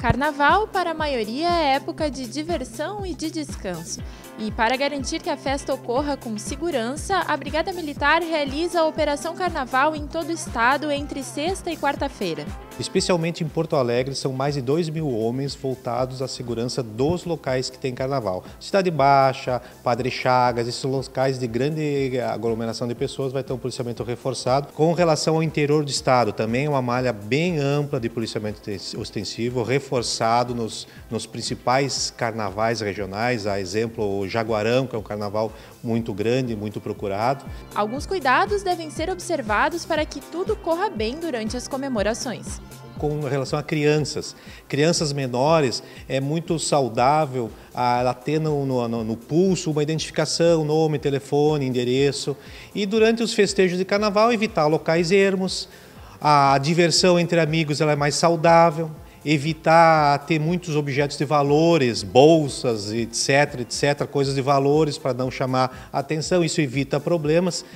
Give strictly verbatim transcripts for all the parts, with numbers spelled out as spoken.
Carnaval, para a maioria, é época de diversão e de descanso. E para garantir que a festa ocorra com segurança, a Brigada Militar realiza a Operação Carnaval em todo o estado entre sexta e quarta-feira. Especialmente em Porto Alegre, são mais de dois mil homens voltados à segurança dos locais que tem carnaval. Cidade Baixa, Padre Chagas, esses locais de grande aglomeração de pessoas vai ter um policiamento reforçado. Com relação ao interior do estado, também uma malha bem ampla de policiamento ostensivo, reforçado nos, nos principais carnavais regionais, a exemplo o Jaguarão, que é um carnaval muito grande, muito procurado. Alguns cuidados devem ser observados para que tudo corra bem durante as comemorações. Com relação a crianças, crianças menores, é muito saudável ela ter no, no, no pulso uma identificação, nome, telefone, endereço. E durante os festejos de carnaval, evitar locais ermos, a diversão entre amigos ela é mais saudável. Evitar ter muitos objetos de valores, bolsas, etc, etc, coisas de valores para não chamar atenção, isso evita problemas.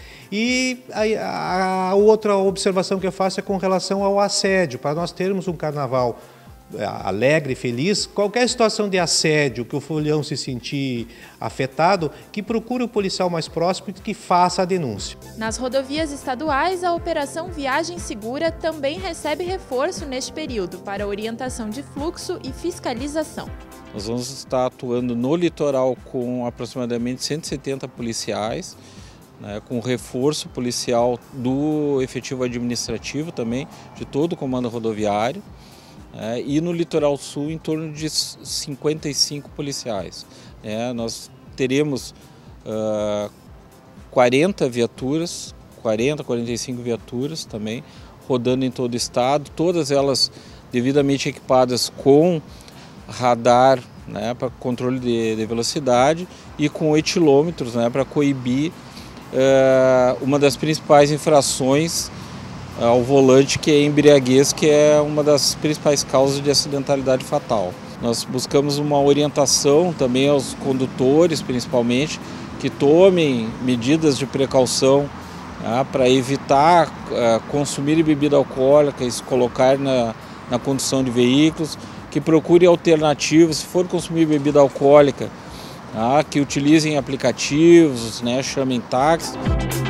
E a, a outra observação que eu faço é com relação ao assédio. Para nós termos um carnaval alegre e feliz, qualquer situação de assédio que o folião se sentir afetado, que procure o policial mais próximo e que faça a denúncia. Nas rodovias estaduais, a Operação Viagem Segura também recebe reforço neste período para orientação de fluxo e fiscalização. Nós vamos estar atuando no litoral com aproximadamente cento e setenta policiais, né, com reforço policial do efetivo administrativo também, de todo o comando rodoviário. É, e no litoral sul em torno de cinquenta e cinco policiais. É, nós teremos uh, quarenta viaturas, quarenta, quarenta e cinco viaturas também, rodando em todo o estado, todas elas devidamente equipadas com radar, né, para controle de, de velocidade e com etilômetros, né, para coibir uh, uma das principais infrações ao volante, que é a embriaguez, que é uma das principais causas de acidentalidade fatal. Nós buscamos uma orientação também aos condutores, principalmente, que tomem medidas de precaução, né, para evitar uh, consumir bebida alcoólica e se colocar na, na condução de veículos, que procurem alternativas, se for consumir bebida alcoólica, né, que utilizem aplicativos, né, chamem táxi.